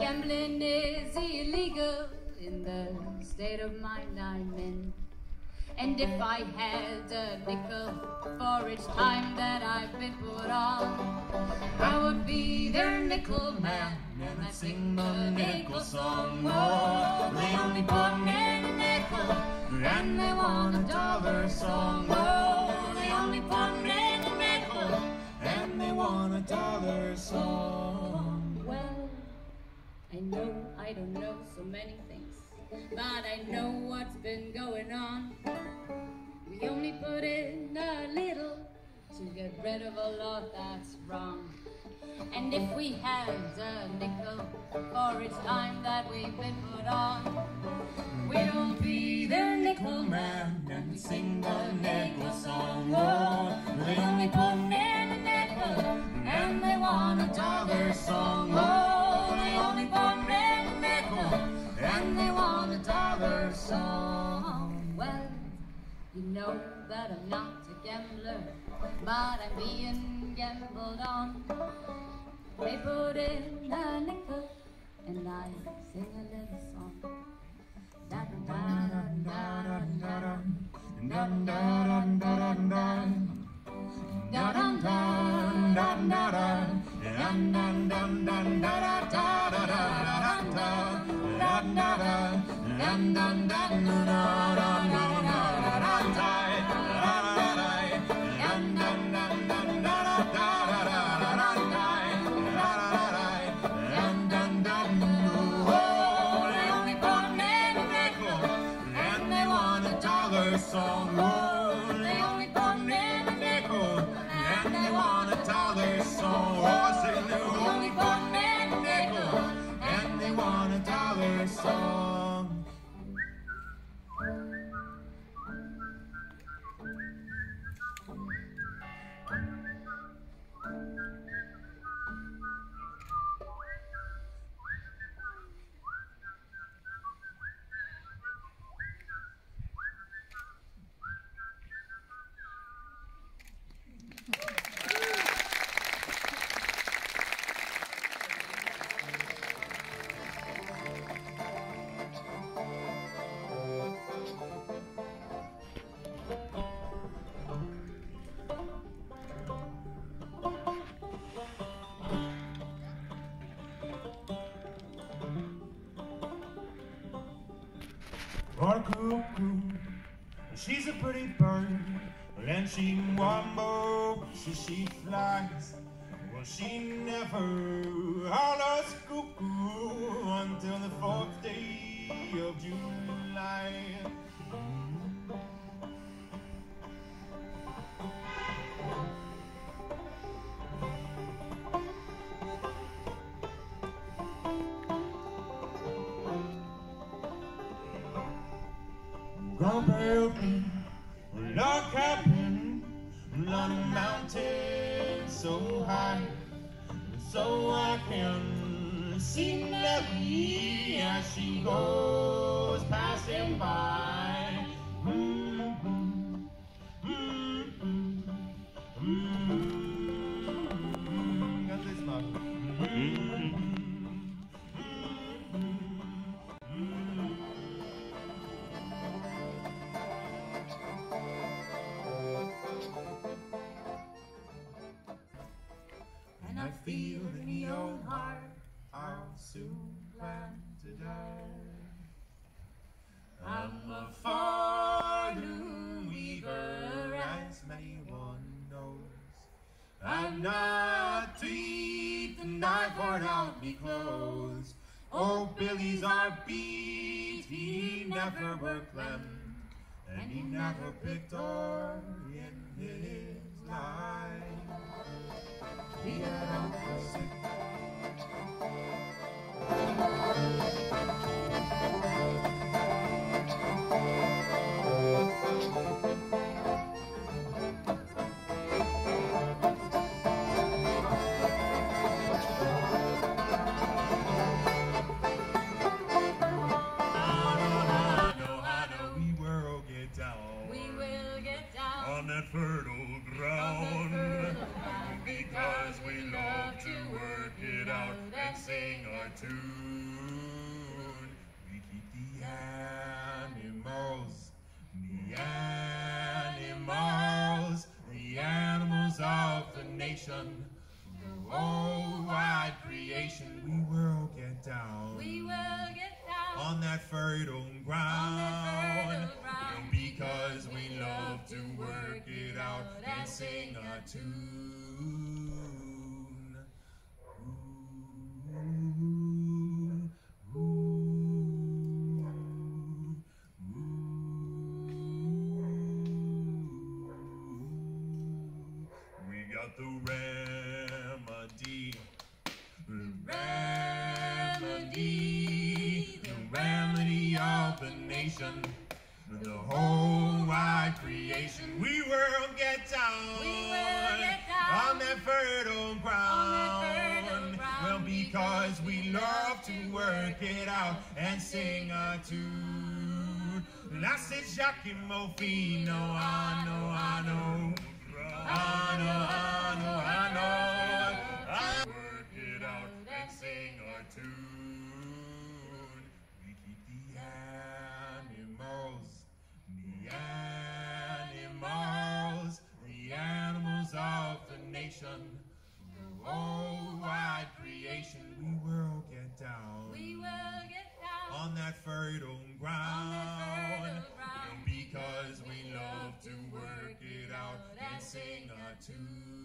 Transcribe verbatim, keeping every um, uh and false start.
Gambling is illegal in the state of mind I'm in. And if I had a nickel for each time that I've been put on, I would be their nickel man, and I'd sing the nickel song. Oh, they only put me in a nickel, and they want a dollar song. Oh, they only put me in a nickel, and they want a dollar song. Well, I know I don't know so many things, but I know what's been going on. We only put in a little to get rid of a lot that's wrong. And if we had a nickel for each time that we've been put on, we'd all be their nickel man, and we sing the nickel song. Oh, they only put in a nickel, and they want a dollar song. Oh, they only put in a nickel, and they want a dollar song. Well, you know that I'm not a gambler, but I'm being gambled on. They put in a nickel, and I sing a little song. Da da da da da da da da da da da da song. Oh, they only put me in a nickel, and they want a dollar song. Oh, say they only put me in a nickel, and they want a dollar song. Our cuckoo, she's a pretty bird, and she wumbles, she, she flies. Well, she never hollers cuckoo until the fourth day of July. Come help me, log cabin on a mountain so high, so I can see Nellie as she goes passing by. Mm-hmm. Mm-hmm. Mm-hmm. Got this much. Mm-hmm. And I feel in your heart I'll soon plan to die. I'm a fallen weaver, as many one knows. I'm not to eat the knife worn out me clothes. Oh, Billy's our beat, he never worked them, and he never picked on in his life. He had out for sick. On that fertile ground. because we love to work it out and sing our tune. We keep the animals, the animals, the animals of the nation, the whole wide creation. We will get down, We will get down on that fertile ground, on that fertile ground, because we love to work it out and sing our tune. Ooh, ooh, ooh. We got the remedy, the remedy, the remedy of the nation, the whole wide creation. We will get down, We will get down on that fertile ground. on that fertile ground, Well, because we love to work it out and sing a tune. I said Giacomo Fino, I know, I know, I know, I know, I know. I work it out and sing a tune. We keep the animals, the animals, the animals of the nation, the whole wide creation. We will get down, We will get down on that fertile ground, on that fertile ground, because we love to work it out and sing our tune.